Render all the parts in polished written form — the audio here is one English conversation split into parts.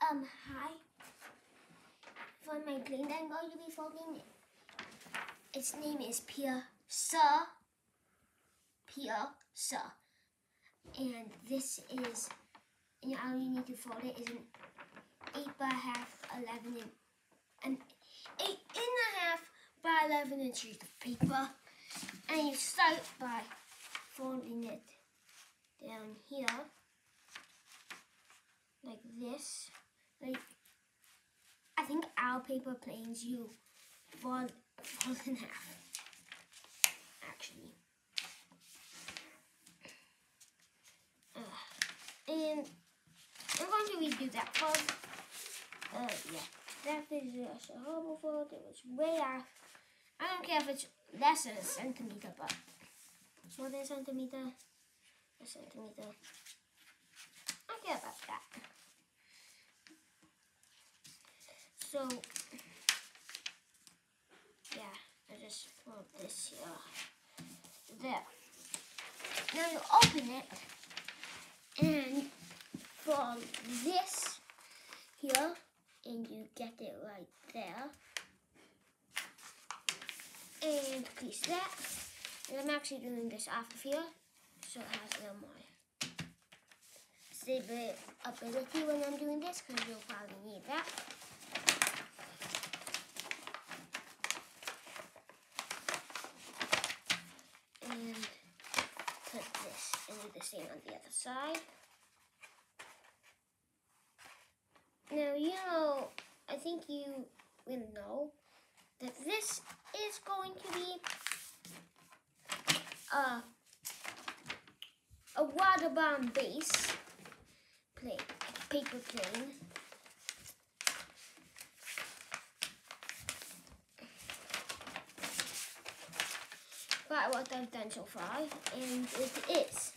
Hi. For my plane that I'm going to be folding, its name is Piercer. And this is, and all you need to fold it is an 8.5, 11, an 8.5 by 11 inch sheet of paper. And you start by folding it down here, like this. Like, I think our paper planes you fold in half, actually. And I'm going to redo that fold. Yeah, that is just a horrible fold. It was way off. I don't care if it's less than a centimeter, but more than a centimeter. I don't care about that. So, yeah, I just fold this here. There. Now you open it and fold this here, and you get it right there. And piece that. And I'm actually doing this off of here, so it has a little more stability when I'm doing this, because you'll probably need that. And put this and do the same on the other side. Now, you know, I think you will know that this is going to be a water bomb base plane, paper plane. But what I've done so far, and it is.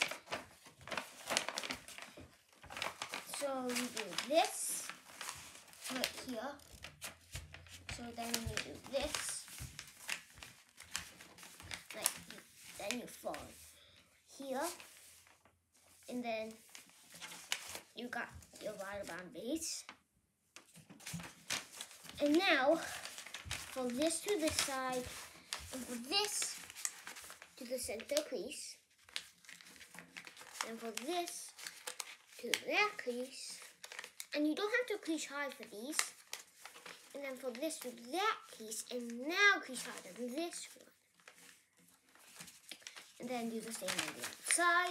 So you do this right here. So then you do this. Then you fold here, and then you got your water bomb base. And now, fold this to the side, and fold this to the center crease, and fold this to that crease. And you don't have to crease hard for these. And then fold this to that crease, and now crease harder than this one. And then do the same on the other side.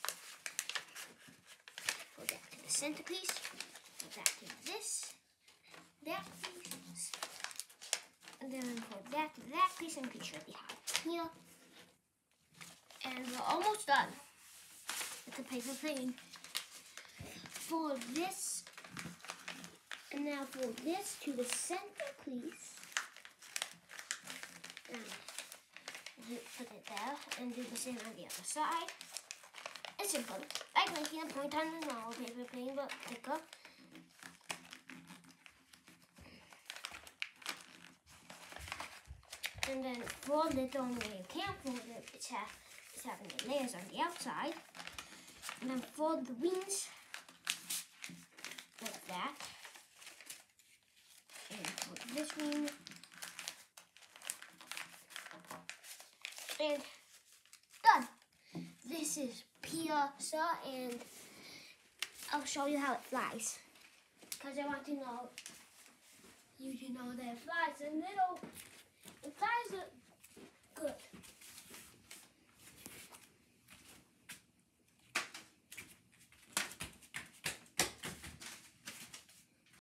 Fold that to the center crease. Fold that to that crease. And then fold that to that crease and crease really hard here. And we're almost done with the paper plane. Fold this. And now fold this to the center crease. And put it there and do the same on the other side. It's simple. Like making a point on a normal paper plane, but thicker. And then fold it the only way you can fold it. It's having the layers on the outside. And then fold the wings like that. And fold this wing. And done. This is Piercer, and I'll show you how it flies. Because I want to know, you to know that it flies a little. It flies